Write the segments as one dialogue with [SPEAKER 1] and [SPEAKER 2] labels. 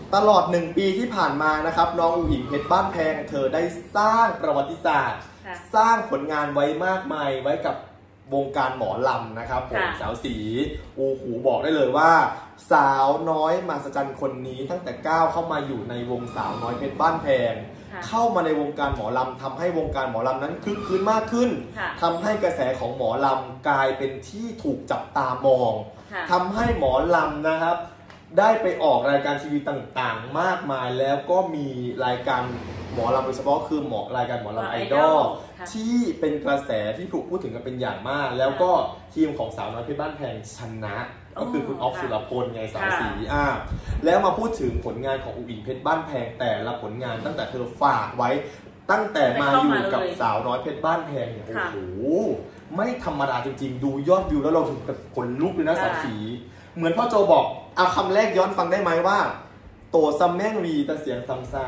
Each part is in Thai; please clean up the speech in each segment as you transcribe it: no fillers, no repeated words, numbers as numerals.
[SPEAKER 1] ตลอด1 ปีที่ผ่านมานะครับน้องอุ๋งอิงเพชรบ้านแพงเธอได้สร้างประวัติศาสตร์สร้างผลงานไว้มากมายไว้กับวงการหมอลำนะครับผมสาวสีโอ้โหบอกได้เลยว่าสาวน้อยมหัศจรรย์คนนี้ตั้งแต่ก้าวเข้ามาอยู่ในวงสาวน้อยเพชรบ้านแพงเข้ามาในวงการหมอลำทำให้วงการหมอลำนั้นคึกคืนมากขึ้นทำให้กระแสของหมอลำกลายเป็นที่ถูกจับตามองทำให้หมอลำนะครับได้ไปออกรายการทีวีต่างๆมากมายแล้วก็มีรายการหมอลำโดยเฉพาะคือรายการหมอลำไอดอลที่เป็นกระแสที่ถูกพูดถึงกันเป็นอย่างมากแล้วก็ทีมของสาวน้อยเพชรบ้านแพงชนะก็คือคุณออฟสุรพลไงสาวสีแล้วมาพูดถึงผลงานของอุ๋งอิงเพชรบ้านแพงแต่ละผลงานตั้งแต่เธอฝากไว้ตั้งแต่มาอยู่กับสาวน้อยเพชรบ้านแพงเนี่ยโอ้โหไม่ธรรมดาจริงๆดูยอดวิวแล้วเราถึงกับขนลุกเลยนะสาวสีเหมือนพ่อโจบอกเอาคำแรกย้อนฟังได้ไหมว่าโตซัมแม่งวีแต่เสียงซัมซ่า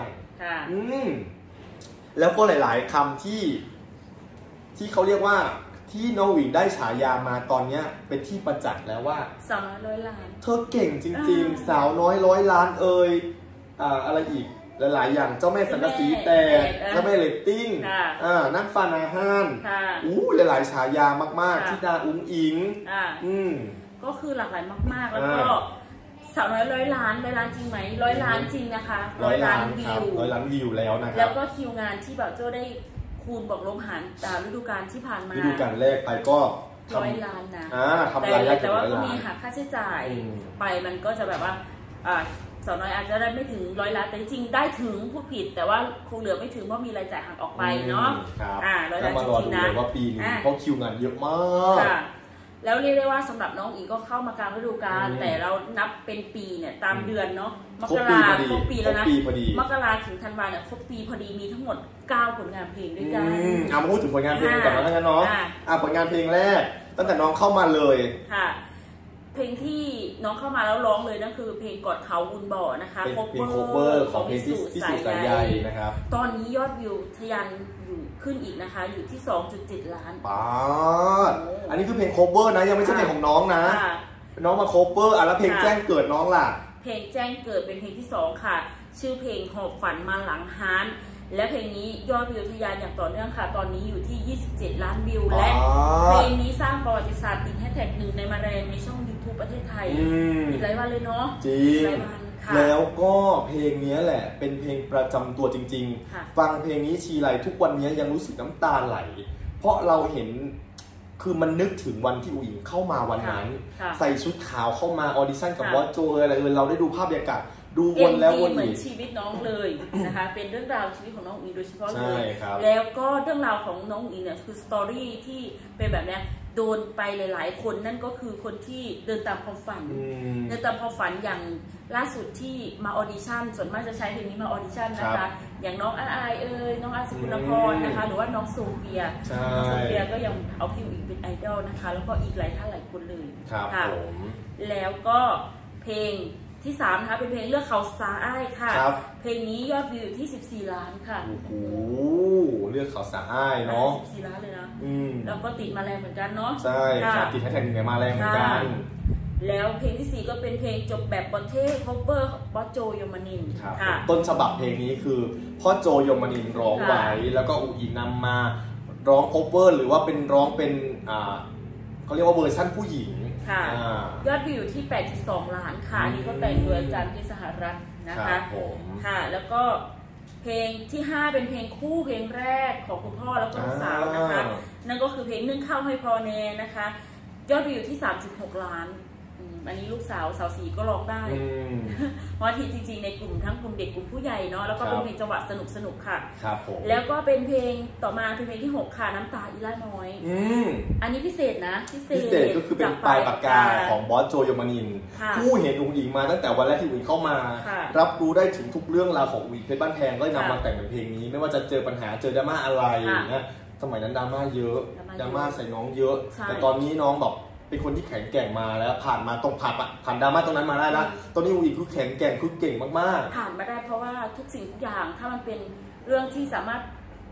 [SPEAKER 1] แล้วก็หลายๆคำที่เขาเรียกว่าที่น้องอุ๋งอิงได้ฉายามาตอนนี้เป็นที่ประจักษ์แล้วว่า
[SPEAKER 2] สาวน้อย100 ล้าน
[SPEAKER 1] เธอเก่งจริงๆสาวน้อย100 ล้านอะไรอีกหลายๆอย่างเจ้าแม่สังกะสีแตกเจ้าแม่เรตติ้งนักฟันอาหารหลายๆฉายามากๆที่ดาอุ๋งอิง
[SPEAKER 2] ก็คือหลากหลายมากๆแล้วก็สาวน้อย100 ล้านจริงไหม100 ล้านจริงนะคะ100 ล้านวิว
[SPEAKER 1] 100 ล้านวิวแล้วนะครับ
[SPEAKER 2] แล้วก็คิวงานที่แบบโจ้ได้คูณบอกลบหารตามฤดูกาลที่ผ่านมา
[SPEAKER 1] ฤดูกาลแรกไปก็
[SPEAKER 2] 100 ล้านนะ
[SPEAKER 1] แต่
[SPEAKER 2] ว่าก็มีหักค่าใช้จ่ายไปมันก็จะแบบว่าสาวน้อยอาจจะได้ไม่ถึง100 ล้านแต่จริงได้ถึงผู้ผิดแต่ว่าคงเหลือไม่ถึงเพราะมีรายจ่ายหักออกไปเนาะ
[SPEAKER 1] 100 ล้านจริงๆนะว่าปีนี้เพราะคิวงานเยอะมาก
[SPEAKER 2] แล้วเรียกได้ว่าสำหรับน้องอิงก็เข้ามากลางฤดูกาลแต่เรานับเป็นปีเนี่ยตามเดือนเนาะมกราครบปีแล้วนะมกราถึงธันวาเนี่ยครบปีพอดีมีทั้งหมด9 ผลงานเพลงด้วยกัน
[SPEAKER 1] มาพูดถึงผลงานเพลงกันแล้วกันเนาะผลงานเพลงแรกตั้งแต่น้องเข้ามาเลย
[SPEAKER 2] ค่ะเพลงที่น้องเข้ามาแล้วร้องเลยนั่นคือเพลงกอดเขาบุญบ่อนะคะ
[SPEAKER 1] เป็นโคเวอร์ของเพลงที่สุดสายใยนะครับ
[SPEAKER 2] ตอนนี้ยอดวิวทะยานขึ้นอีกนะคะอยู่ที่ 2.7 ล้าน
[SPEAKER 1] อันนี้คือเพลงโคเวอร์นะยังไม่ใช่เพลงของน้องนะน้องมาโคเวอร์แล้วเพลงแจ้งเกิดน้องล่ะ
[SPEAKER 2] เพลงแจ้งเกิดเป็นเพลงที่2ค่ะชื่อเพลงหอบฝันมาหลังฮานและเพลงนี้ยอดวิวทะยานอย่างต่อเนื่องค่ะตอนนี้อยู่ที่27 ล้านวิวและเพลงนี้สร้างประวัติศาสตร์ติดแฮชแท็ก1ในมาแรงในช่อง YouTube ประเทศไทยอีกหลายวันเลยเนาะ
[SPEAKER 1] จริงแล้วก็เพลงนี้แหละเป็นเพลงประจำตัวจริงๆฟังเพลงนี้ทีไรทุกวันนี้ยังรู้สึกน้ำตาไหลเพราะเราเห็นคือมันนึกถึงวันที่อุ๋งอิงเข้ามาวันนั้นใส่ชุดขาวเข้ามาออดิชั่นกับวอตโจอะไรเราได้ดูภาพบรรยากาศดูวนแล้ววนอีก
[SPEAKER 2] เหมือนชีวิตน้องเลยนะคะเป็นเรื่องราวชีวิตของน้องอุ๋งอิงโดยเฉพาะเลยแล้วก็เรื่องราวของน้องอุ๋งอิงเนี่ยคือสตอรี่ที่เป็นแบบนี้โดนไปหลายๆคนนั่นก็คือคนที่เดินตามความฝันอย่างล่าสุดที่มาออดิชั่นส่วนมากจะใช้เพลงนี้มาออดิชั่นนะคะอย่างน้องอายน้องอาสกุลพรนะคะหรือว่าน้องโซเฟียก็ยังเอาพี่อุ๋งอิงเป็นไอดอลนะคะแล้วก็อีกหลายท่านหลายคนเลย
[SPEAKER 1] ค่ะ
[SPEAKER 2] แล้วก็เพลงที่3นะคะเป็นเพลงเลือกเขาสาอ้ายค่ะเพลงนี้ยอดวิวที่14 ล้านค่ะ
[SPEAKER 1] โอ้โหเลือกเขาสาอ้ายเนาะ
[SPEAKER 2] 14 ล้านเลยนะแล้วก็ติดมาแรงเหมือนกันเนาะ
[SPEAKER 1] ใช่ครับติดแฮชแท็ก1มาแรงเหมือนกัน
[SPEAKER 2] แล้วเพลงที่4ก็เป็นเพลงจบแบบบอลเท่คอเวอร์บอสโจยมนินทร์
[SPEAKER 1] ค่ะต้นฉบับเพลงนี้คือพ่อโจยมนินทร์ร้องไว้แล้วก็อุ๋งอิงนำมาร้องคอเวอร์หรือว่าเป็นร้องเป็นเขาเรียกว่าเวอร์ชั่นผู้หญิง
[SPEAKER 2] ยอดวิวที่ 8.2 ล้านค่ะนี่ก็แต่งโดยอาจารย์ที่สหรัฐนะคะค่ะแล้วก็เพลงที่5เป็นเพลงคู่เพลงแรกของคุณพ่อแล้วก็ลูกสาวนะคะนั่นก็คือเพลงนึ่งข้าวให้พอแน่นะคะยอดวิวที่ 3.6 ล้านอันนี้ลูกสาวสาวสีก็ร้องได้เพราะที่จริงๆในกลุ่มทั้งกลุ่มเด็กกลุ่มผู้ใหญ่เนาะแล้วก็เป็นเพลงจังหวะสนุกค่ะแล้วก็เป็นเพลงต่อมาเป็นเพลงที่6ค่ะน้ำตาอีล่าน้อยอันนี้พิเศษนะพิเศ
[SPEAKER 1] ษก็คือเป็นปลายปากกาของบอสโจยมนินทร์ผู้เห็นอุ๋งอิงมาตั้งแต่วันแรกที่อุ๋งอิงเข้ามารับรู้ได้ถึงทุกเรื่องราวของอุ๋งอิงเพชรบ้านแพงก็นำมาแต่งเป็นเพลงนี้ไม่ว่าจะเจอปัญหาเจอดราม่าอะไรนะสมัยนั้นดราม่าเยอะดราม่าใส่น้องเยอะแต่ตอนนี้น้องแบบเป็นคนที่แข็งแกร่งมาแล้วผ่านมาตรงผ่านดราม่าตรงนั้นมาได้แล้วตอนนี้อุ๋งอิงคือแข็งแกร่งคือเก่งมาก
[SPEAKER 2] ๆผ่านมาได้เพราะว่าทุกสิ่งทุกอย่างถ้ามันเป็นเรื่องที่สามารถ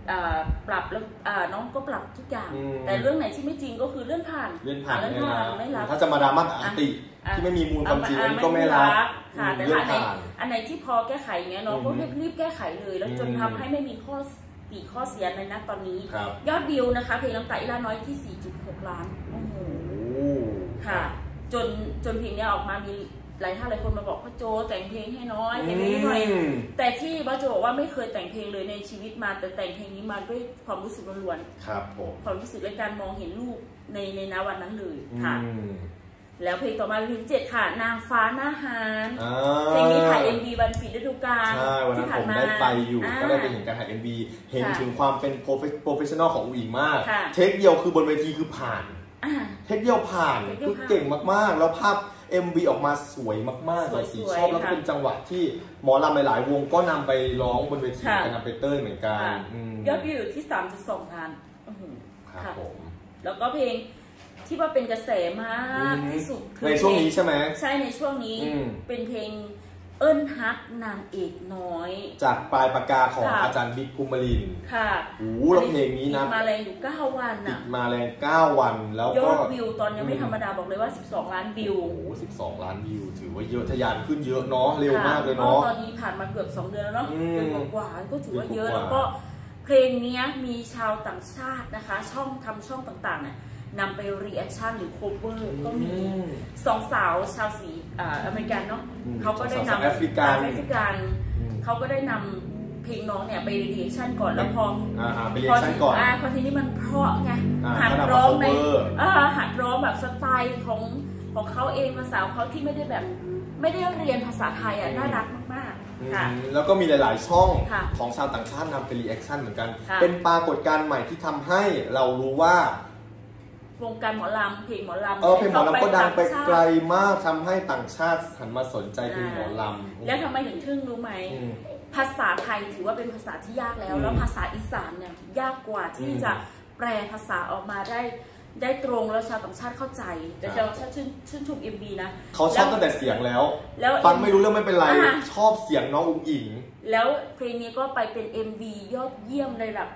[SPEAKER 2] ปรับแล้วน้องก็ปรับทุกอย่างแต่เรื่องไหนที่ไม่จริงก็คือเลื่อนผ่าน
[SPEAKER 1] ไม่รับถ้าจะมาดราม่าอติที่ไม่มีมูลความจริงก็ไม่รับ
[SPEAKER 2] ค่ะแต่อันไหนที่พอแก้ไขเงี้ยน้องก็รีบแก้ไขเลยแล้วจนทำให้ไม่มีข้อเสียในณตอนนี้ยอดวิวนะคะเพลงน้ำตาอีลาน้อยที่ 4.6 ล้านโอ้โหค่ะจนเพลงนี้ออกมามีหลายคนมาบอกพ่อโจแต่งเพลงให้น้อยแต่งเพลงให้หน่อยแต่ที่พ่อโจบอกว่าไม่เคยแต่งเพลงเลยในชีวิตมาแต่แต่งเพลงนี้มาด้วยความรู้สึกล้วน
[SPEAKER 1] ๆครับผม
[SPEAKER 2] ความรู้สึกและการมองเห็นลูกในณวันนั้นเลยค่ะแล้วเพลงต่อมาเป็นเพลง7ค่ะนางฟ้าหน้าฮานเพลงนี้ถ่าย MV วันปิดฤดูกาล
[SPEAKER 1] ใช่วันนั้นผมได้ไปอยู่ก็ได้ไปเห็นการถ่าย MV เห็นถึงความเป็นโปรเฟชชั่นอลของอุ๋งมากเทคเดียวคือบนเวทีคือผ่านเทคเดียวผ่านคือเก่งมากๆแล้วภาพ MV ออกมาสวยมากๆสีชอบแล้วก็เป็นจังหวะที่หมอลำหลายๆวงก็นำไปร้องบนเวทีกันนำไปเต้ยเหมือนกัน
[SPEAKER 2] ยอดวิวอยู่ที่ 3.2 ล้าน
[SPEAKER 1] ครับผม
[SPEAKER 2] แล้วก็เพลงที่ว่าเป็นกระแสมากที่สุด
[SPEAKER 1] ในช่วงนี้ใช่ไหม
[SPEAKER 2] ใช่ในช่วงนี้เป็นเพลงเอิ้นฮักนางเอกน้อย
[SPEAKER 1] จากปลายปากกาของอาจารย์บิ๊กภูมิลิน
[SPEAKER 2] ค่ะ
[SPEAKER 1] โอ้แล้วเพลงนี้นะ
[SPEAKER 2] มาแรงอยู่9 วัน
[SPEAKER 1] ติดมาแรง9 วันแล้วก็
[SPEAKER 2] ยอดวิวตอนนี้ไม่ธรรมดาบอกเลยว่า12 ล้านวิว
[SPEAKER 1] โอ้12 ล้านวิวถือว่าเยอะทะยานขึ้นเยอะเนาะเร็วมากเลยเนาะ
[SPEAKER 2] ตอนนี้ผ่านมาเกือบ2 เดือนแล้วเนาะเดือนกว่าก็ถือว่าเยอะแล้วก็เพลงนี้มีชาวต่างชาตินะคะช่องต่างๆเนี่ยนำไปรีแอคชั่นหรือโคเวอร์ก็มี2 สาวชาวสีอเมริกันเนาะเขาก็ได้นำแอฟริกันเขาก็ได้นำเพลงน้องเนี่ยไปรีแอคชั่นก่อนแล้วพอทีนี้มันเพราะไงหัดร้องหัดร้องแบบสไตล์ของเขาเองภาษาเขาที่ไม่ได้เรียนภาษาไทยน่ารักมากๆค่ะ
[SPEAKER 1] แล้วก็มีหลายๆช่องของชาวต่างชาตินำไปรีแอคชั่นเหมือนกันเป็นปรากฏการณ์ใหม่ที่ทำให้เรารู้ว่าว
[SPEAKER 2] งการหมอลำเพลงหมอลำ
[SPEAKER 1] เพลงหมอลำก็ดังไปไกลมากทำให้ต่างชาติหันมาสนใจเพลงหมอล
[SPEAKER 2] ำแล้วทำไมถึงทึ่งรู้ไหมภาษาไทยถือว่าเป็นภาษาที่ยากแล้วภาษาอีสานเนี่ยยากกว่าที่จะแปลภาษาออกมาได้ตรงแล้วชาวต่างชาติเข้าใจแต่ชาวชาติชื่นชม MV นะ
[SPEAKER 1] เขาชอบตั้งแต่เสียงแล้วฟังไม่รู้เรื่องไม่เป็นไรชอบเสียงน้องอุ๋งอิ๋ง
[SPEAKER 2] แล้วเพลงนี้ก็ไปเป็น MV ยอดเยี่ยมในระดับ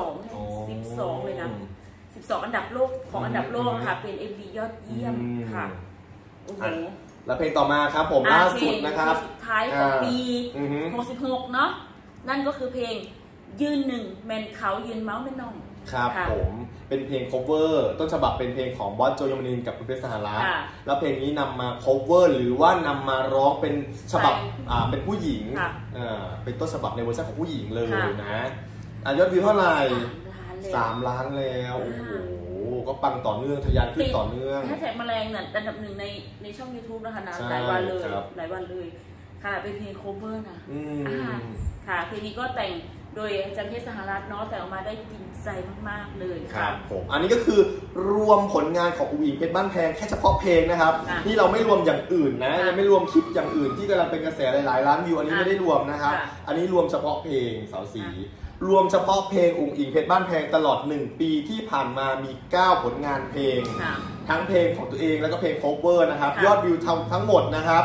[SPEAKER 2] 12เลยนะ12 อันดับโลกของอันดับโลกค่ะเป็น MV ยอดเยี่ยมค่ะโอ้โห
[SPEAKER 1] แล้วเพลงต่อมาครับผมล่าสุดนะครับ
[SPEAKER 2] สุดท้ายของปี66เนาะนั่นก็คือเพลงยืนหนึ่งแมนเขายืนเมาส์แม่น้อง
[SPEAKER 1] ครับผมเป็นเพลง cover ต้นฉบับเป็นเพลงของบอสโจยมนินกับคุณเพชรสหรัฐแล้วเพลงนี้นำมา cover หรือว่านำมาร้องเป็นฉบับเป็นผู้หญิงเป็นต้นฉบับในเวอร์ชันของผู้หญิงเลยนะยอดวิวเท่าไหร่3 ล้านแล้วโอ้โหก็ปังต่อเนื่องทะยานขึ้นต่อเนื่อง
[SPEAKER 2] แฮชแท็กแมลงเนี่ยอันดับ1ในช่อง YouTube นะคะนะหลายวันเลยค่ะเป็นเพลง cover นะค่ะเพลงนี้ก็แต่งโดยอาจารย์เพชรสหรัฐเนาะแต่ออกมาได้กินใจมากๆเลย
[SPEAKER 1] ครับผมอันนี้ก็คือรวมผลงานของอุ๋งอิ๋งเพชรบ้านแพงแค่เฉพาะเพลงนะครับนี่เราไม่รวมอย่างอื่นนะยังไม่รวมคลิปอย่างอื่นที่กำลังเป็นกระแสหลายๆล้านวิวอันนี้ไม่ได้รวมนะครับอันนี้รวมเฉพาะเพลงสาวสีรวมเฉพาะเพลงอุ๋งอิ๋งเพชรบ้านแพงตลอด1 ปีที่ผ่านมามี9 ผลงานเพลงทั้งเพลงของตัวเองแล้วก็เพลง cover นะครับยอดวิวทั้งหมดนะครับ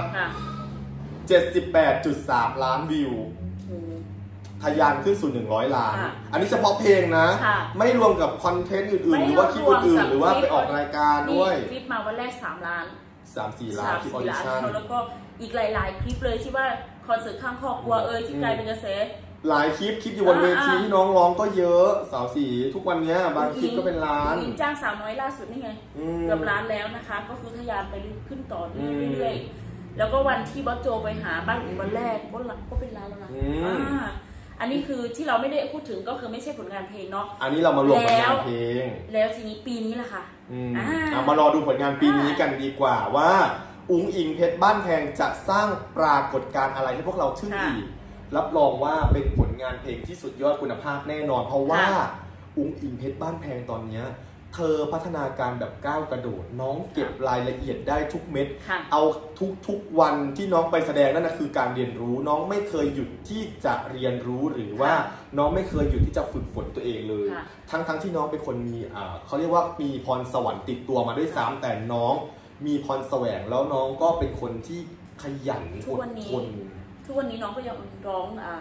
[SPEAKER 1] 78.3 ล้านวิวทะยานขึ้นสู่100 ล้านอันนี้เฉพาะเพลงนะไม่รวมกับคอนเทนต์อื่นๆหรือว่าคลิปอื่นๆหรือว่าไปออกรายการด้วย
[SPEAKER 2] คลิปมาวันแรก3 ล้าน
[SPEAKER 1] 3-4 ล้านคลิปออดิชั่น
[SPEAKER 2] แล้วก็อีกหลายๆคลิปเลยที่ว่าคอนเสิร์ตข้างครอบครัวที่กลายเป็นกระแส
[SPEAKER 1] หลายคลิปอยู่บนเวทีที่น้องร้องก็เยอะสาวสีทุกวันนี้บางคลิปก็เป็นล้าน
[SPEAKER 2] จ้างสาวน้อยล่าสุดนี่ไงเกือบล้านแล้วนะคะก็คือทะยานไปขึ้นต่อเรื่อยๆแล้วก็วันที่บอสโจไปหาบ้านอุ๋งวันแรกก็เป็นล้านแล้วนะอันนี้คือที่เราไม่ได้พูดถึงก็คือไม่ใช่ผลงานเพลงเนาะ
[SPEAKER 1] อันนี้เรามารวมผลงานเพลง
[SPEAKER 2] แล้วทีนี้ปีนี้ล่ะค่ะ
[SPEAKER 1] มารอดูผลงานปีนี้กันดีกว่าว่าอุ๋งอิ๋งเพชรบ้านแพงจะสร้างปรากฏการณ์อะไรให้พวกเราทึ่งอีกรับรองว่าเป็นผลงานเพลงที่สุดยอดคุณภาพแน่นอนเพราะว่าอุ๋งอิ๋งเพชรบ้านแพงตอนนี้เธอพัฒนาการแบบก้าวกระโดดน้องเก็บรายละเอียดได้ทุกเม็ดเอาทุกวันที่น้องไปแสดงนั่นนะคือการเรียนรู้น้องไม่เคยหยุดที่จะเรียนรู้หรือว่าน้องไม่เคยหยุดที่จะฝึกฝนตัวเองเลยทั้งที่น้องเป็นคนมีเขาเรียกว่ามีพรสวรรค์ติดตัวมาด้วยซ้ำแต่น้องมีพรแสวงแล้วน้องก็เป็นคนที่ขยันอดทน
[SPEAKER 2] ทุกวันนี้น้องก็ยังร้อง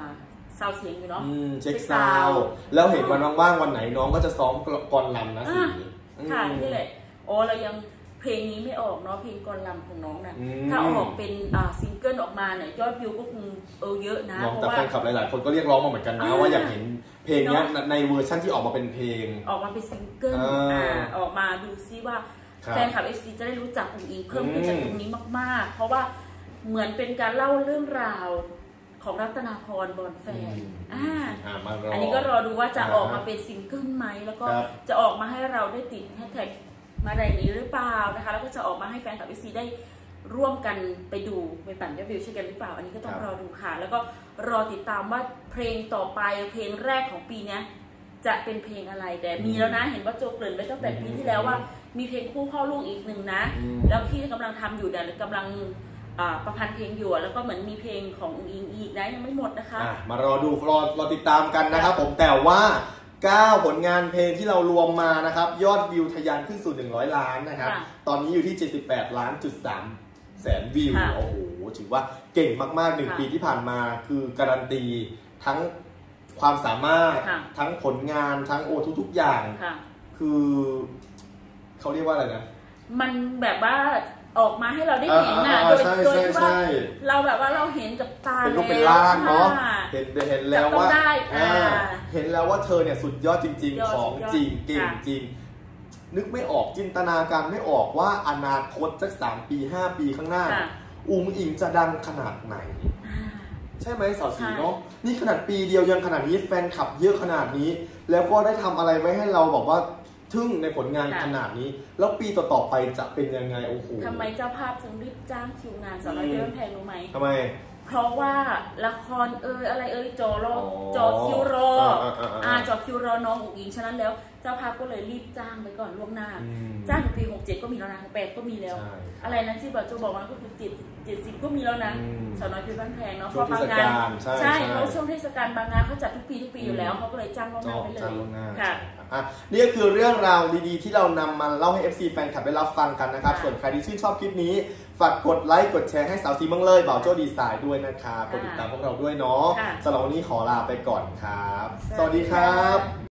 [SPEAKER 2] ซาวเสียงอยู่เนาะ
[SPEAKER 1] เช็คซาวแล้วเห็นวันว่างๆวันไหนน้องก็จะซ้อมกลอนลำนะสิ
[SPEAKER 2] ค่ะนี่แหละเรายังเพลงนี้ไม่ออกเนาะเพลงกลอนลำของน้องนะถ้าออกเป็นซิงเกิลออกมาเนี่ยยอดวิวก็คงเยอะนะ
[SPEAKER 1] เพราะว่าแฟนคลับหลายๆคนก็เรียกร้องมาเหมือนกันนะว่าอยากเห็นเพลงนี้ในเวอร์ชั่นที่ออกมาเป็นเพลง
[SPEAKER 2] ออกมาเป็นซิงเกิลออกมาดูซิว่าแฟนคลับ FC จะได้รู้จักอุ้งอิงเพิ่มขึ้นจากตรงนี้มากๆเพราะว่าเหมือนเป็นการเล่าเรื่องราวของรัตนาพรบอนแฟนอันนี้ก็รอดูว่าจะออกมาเป็นซิงเกิลไหมแล้วก็จะออกมาให้เราได้ติดแฮชแท็กมาอะไรนี้หรือเปล่านะคะแล้วก็จะออกมาให้แฟนคลับ FC ได้ร่วมกันไปดูไปปั่นยอดวิวใช่กันหรือเปล่าอันนี้ก็ต้องรอดูค่ะแล้วก็รอติดตามว่าเพลงต่อไปเพลงแรกของปีนี้จะเป็นเพลงอะไรแต่มีแล้วนะเห็นว่าโจเกริ่นไว้ตั้งแต่ปีที่แล้วว่ามีเพลงคู่พ่อลูกอีกหนึ่งนะแล้วที่กำลังทำอยู่เนี่ยกำลังประพันธ์เพลงอยู่แล้วก็เหมือนมีเพลงของอุ้งอิงอีกนะยังไม่หมดนะคะ
[SPEAKER 1] มารอดูรอติดตามกันนะครับผมแต่ว่า9ผลงานเพลงที่เรารวมมานะครับยอดวิวทะยานขึ้นสู่100 ล้านนะครับตอนนี้อยู่ที่78.3 ล้านแสนวิวโอ้โหถือว่าเก่งมากๆ1 ปีที่ผ่านมาคือการันตีทั้งความสามารถทั้งผลงานทั้งทุกอย่างคือเขาเรียกว่าอะไรนะ
[SPEAKER 2] มันแบบว่าออกมาให้เราได้เห็นนะโดยที่ว่าเราแบบว่าเราเห็นกับตา
[SPEAKER 1] เป็นรูปเป็นร่างเนาะเห็นแล้วว่าเห็นแล้วว่าเธอเนี่ยสุดยอดจริงๆของจริงเก่งจริงนึกไม่ออกจินตนาการไม่ออกว่าอนาคตสัก3 ปี 5 ปีข้างหน้าอุ้งอิงจะดังขนาดไหนใช่ไหมสาวสีเนาะนี่ขนาดปีเดียวยังขนาดนี้แฟนคลับเยอะขนาดนี้แล้วก็ได้ทำอะไรไว้ให้เราบอกว่าทึ่งในผลงานขนาดนี้แล้วปีต่อๆไปจะเป็นยังไงโอ้โห
[SPEAKER 2] ทำไมเจ้าภาพถึงรีบจ้างคิวงานสาวน้อยเพชรบ้านแพงรู้ไหม
[SPEAKER 1] ทำไม
[SPEAKER 2] เพราะว่าละครอะไรจอคิวรอจอคิวรอน้องอุ้งอิงฉะนั้นแล้วเจ้าภาพก็เลยรีบจ้างไปก่อนล่วงหน้าจ้างถึงปี67ก็มีแล้วนะ68ก็มีแล้วอะไรนะที่บอกโจบอกว่าก็คือ70ก็มีแล้วนะสาวน้อยเพชรบ้านแพงเนาะเพราะบางงานใช่เพราะช่วงเทศกาลบางงานเขาจัดทุกปีอยู่แล้วเขาก็เลยจ้างล่วงหน้าไปเลยค่ะ
[SPEAKER 1] นี่ก็คือเรื่องราวดีๆที่เรานำมาเล่าให้ FC แฟนคลับได้รับฟังกันนะครับส่วนใครที่ชื่นชอบคลิปนี้ฝากกดไลค์กดแชร์ให้สาวสีเมืองเลยบ่าวโจ้ดีไซน์ด้วยนะคะกดติดตามพวกเราด้วยเนาะสำหรับวันนี้ขอลาไปก่อนครับสวัสดีครับ